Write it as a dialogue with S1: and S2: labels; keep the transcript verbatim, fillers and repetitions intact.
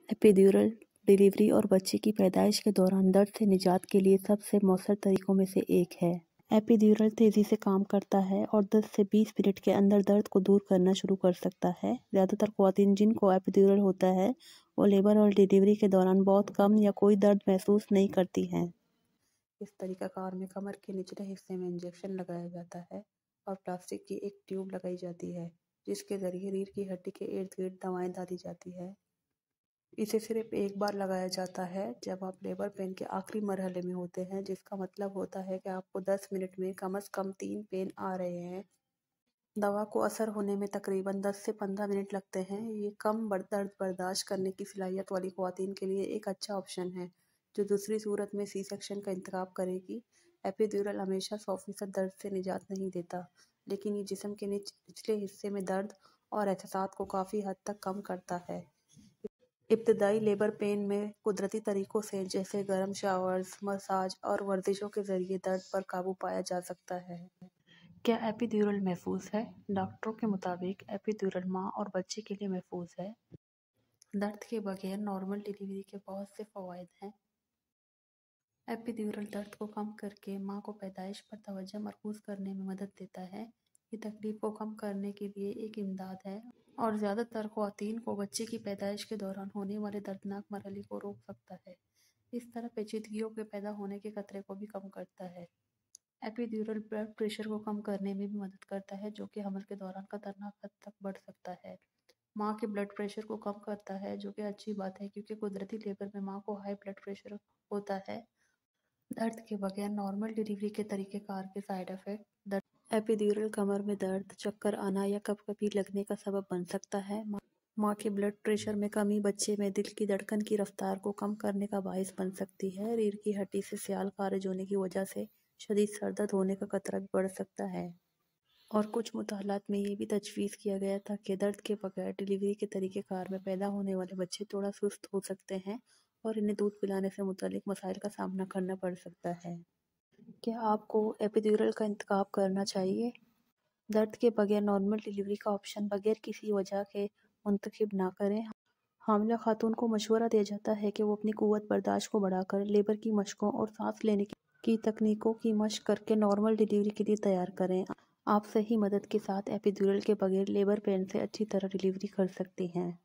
S1: Epidural delivery और बच्चे की पैदाइश के दौरान दर्द से निजात के लिए सबसे मौसर तरीकों में से एक है। एपिड्यूरल तेज़ी से काम करता है और दस से बीस मिनट के अंदर दर्द को दूर करना शुरू कर सकता है। ज़्यादातर ख़वातीन जिनको एपिड्यूरल होता है वो लेबर और डिलीवरी के दौरान बहुत कम या कोई दर्द महसूस नहीं करती हैं। इस तरीक़ाकार में कमर के निचले हिस्से में इंजेक्शन लगाया जाता है और प्लास्टिक की एक ट्यूब लगाई जाती है जिसके ज़रिए रीढ़ की हड्डी के इर्द गिर्द दवाएँ डाली जाती है। इसे सिर्फ एक बार लगाया जाता है जब आप लेबर पेन के आखिरी मरहले में होते हैं, जिसका मतलब होता है कि आपको दस मिनट में कम से कम तीन पेन आ रहे हैं। दवा को असर होने में तकरीबन दस से पंद्रह मिनट लगते हैं। ये कम दर्द बर्दाश्त करने की सलाहियत वाली ख़वातीन के लिए एक अच्छा ऑप्शन है जो दूसरी सूरत में सी सेक्शन का इंतखाब करेगी। एपिड्यूरल हमेशा सौ फीसद दर्द से निजात नहीं देता, लेकिन ये जिस्म के निचले हिस्से में दर्द और एहसास को काफ़ी हद तक कम करता है। इब्तदाई लेबर पेन में कुदरती तरीक़ों से जैसे गर्म शावर्स, मसाज और वर्जिशों के ज़रिए दर्द पर काबू पाया जा सकता है। क्या एपिड्यूरल महफूज है? डॉक्टरों के मुताबिक एपिड्यूरल माँ और बच्चे के लिए महफूज है। दर्द के बगैर नॉर्मल डिलीवरी के बहुत से फ़वाइद हैं। एपिड्यूरल दर्द को कम करके माँ को पैदाइश पर तवज्जो मरकूज़ करने में मदद देता है। ये तकलीफ़ को कम करने के लिए एक इमदाद है और ज़्यादातर ख़वातीन को बच्चे की पैदाइश के दौरान होने वाले दर्दनाक मरहले को रोक सकता है। इस तरह पेचीदगियों के पैदा होने के खतरे को भी कम करता है। एपिड्यूरल ब्लड प्रेशर को कम करने में भी मदद करता है, जो कि हमल के दौरान खतरनाक हद तक बढ़ सकता है। माँ के ब्लड प्रेशर को कम करता है, जो कि अच्छी बात है क्योंकि कुदरती लेबर में माँ को हाई ब्लड प्रेशर होता है। दर्द के बगैर नॉर्मल डिलीवरी के तरीक़ेकार के साइड इफ़ेक्ट। दर्द एपिड्यूरल कमर में दर्द, चक्कर आना या कभी-कभी लगने का सबब बन सकता है। माँ के ब्लड प्रेशर में कमी बच्चे में दिल की धड़कन की रफ्तार को कम करने का बाइस बन सकती है। रीढ़ की हड्डी से स्याल खारिज होने की वजह से शदीद सर दर्द होने का खतरा भी बढ़ सकता है। और कुछ मुतालात में ये भी तजवीज़ किया गया था कि दर्द के बगैर डिलीवरी के तरीक़ेकार में पैदा होने वाले बच्चे थोड़ा सुस्त हो सकते हैं और इन्हें दूध पिलाने से मुतल्लिक मसाइल का सामना करना पड़ सकता है। क्या आपको एपिड्यूरल का इंतखाब करना चाहिए? दर्द के बगैर नॉर्मल डिलीवरी का ऑप्शन बगैर किसी वजह के मुंतखब ना करें। हामिला खातून को मशवरा दिया जाता है कि वो अपनी क़ुव्वत बर्दाश्त को बढ़ाकर लेबर की मशकों और सांस लेने की तकनीकों की मशक करके नॉर्मल डिलीवरी के लिए तैयार करें। आप सही मदद के साथ एपिड्यूरल के बगैर लेबर पेन से अच्छी तरह डिलीवरी कर सकती हैं।